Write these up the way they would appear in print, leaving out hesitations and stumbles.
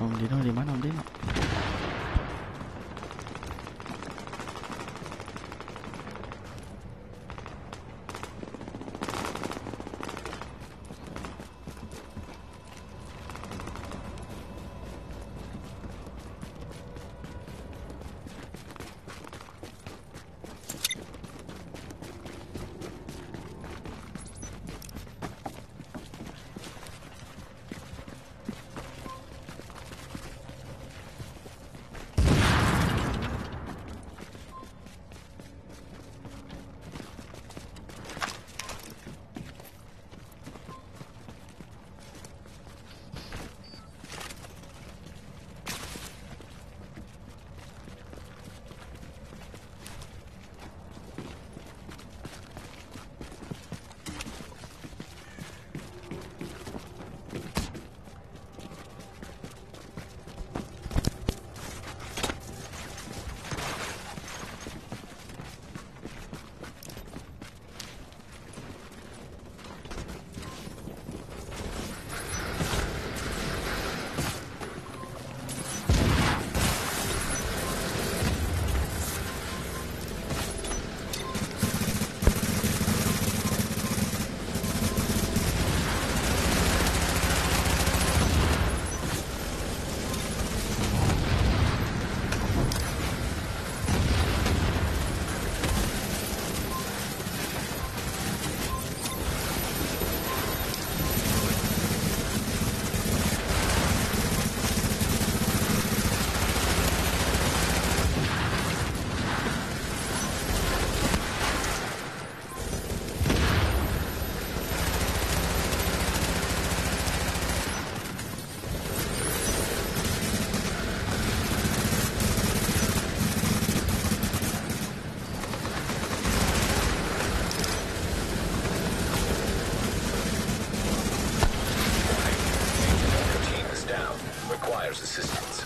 Om Dino di mana Om Dino? Assistance.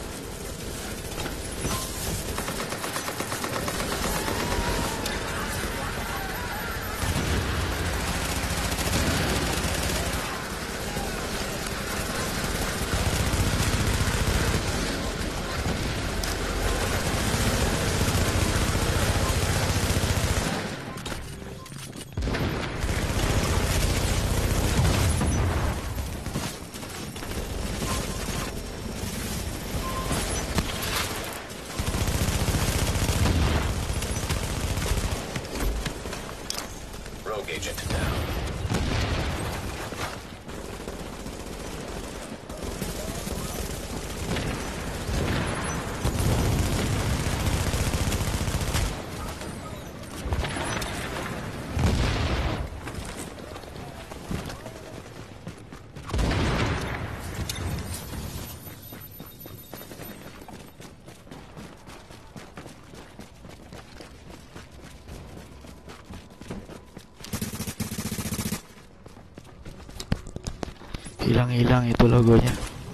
Rogue agent down. Hilang itu logonya.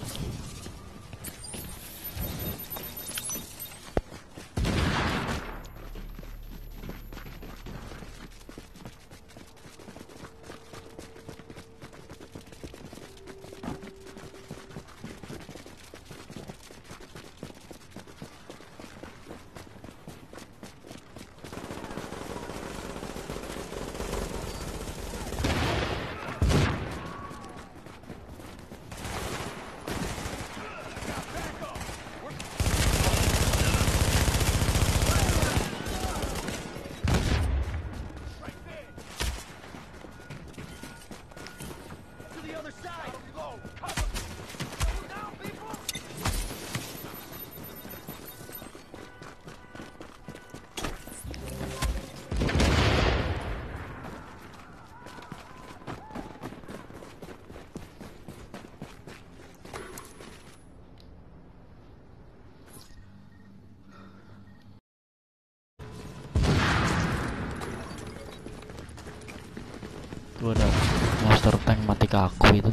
Tuh ada monster tank mati kaku itu.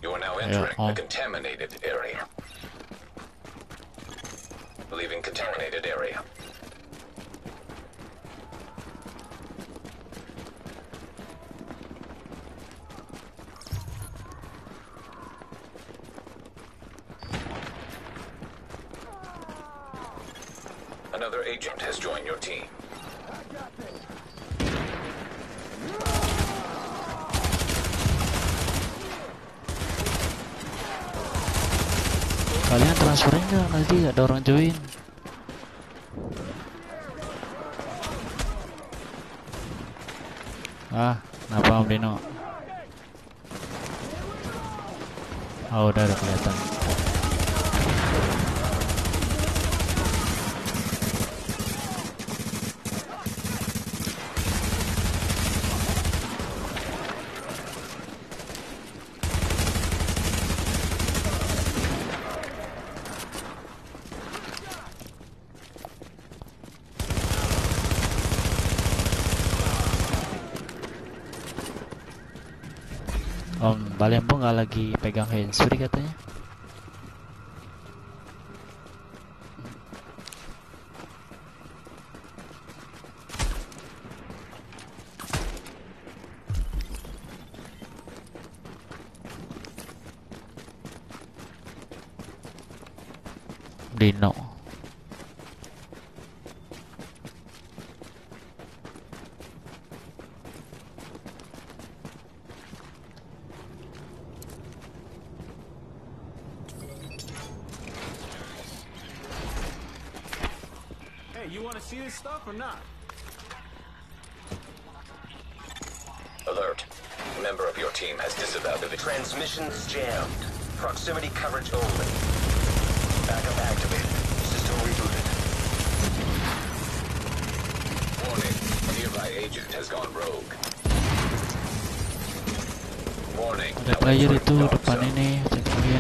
You are now Ayo, entering a contaminated area. Leaving contaminated area. Another agent has joined your team. Kalian transferin nggak, nanti ada orang join. Kenapa Om Dino? Udah ada kelihatan. Om Balembo nggak lagi pegang handsfree katanya. Dino. You want to see this stuff or not? Alert. A member of your team has disavowed the Transmissions jammed. Proximity coverage only. Backup activated. System rebooted. Warning. A nearby agent has gone rogue. Warning. Ada player itu depan ini, cek.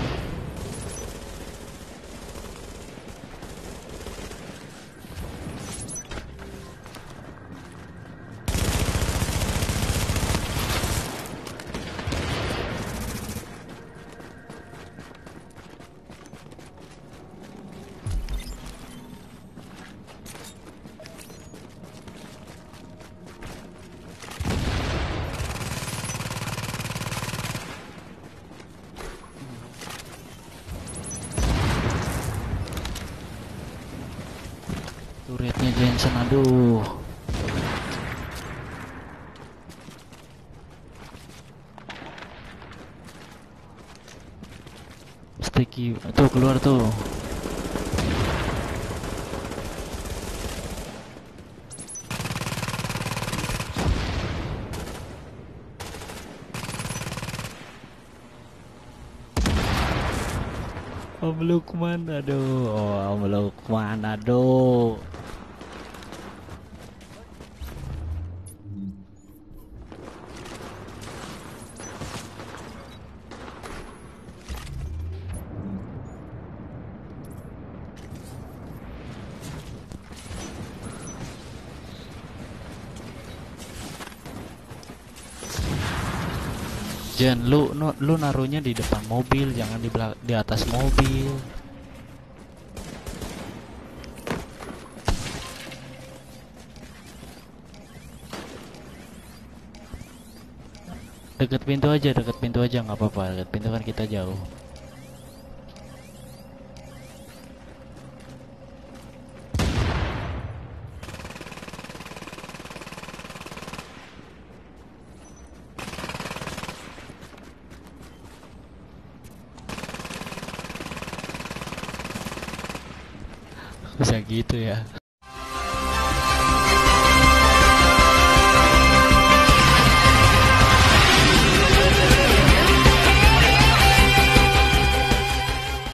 Turretnya Jensen, aduh. Sticky, tuh keluar tuh. Om Lukman, aduh. Om Lukman, aduh. Jen, lu naruhnya di depan mobil, jangan di atas mobil. Deket pintu aja nggak apa-apa. Deket pintu kan kita jauh. Bisa gitu ya.